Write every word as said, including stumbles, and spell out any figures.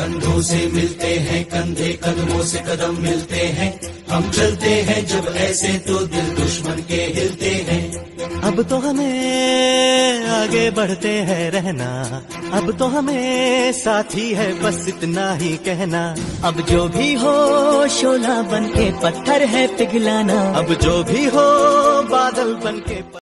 कंधों से मिलते हैं कंधे, कदमों से कदम मिलते हैं, हम चलते हैं जब ऐसे तो दिल दुश्मन के हिलते हैं। अब तो हमें आगे बढ़ते हैं रहना, अब तो हमें साथी है बस इतना ही कहना। अब जो भी हो शोला बन के पत्थर है पिघलाना, अब जो भी हो बादल बन के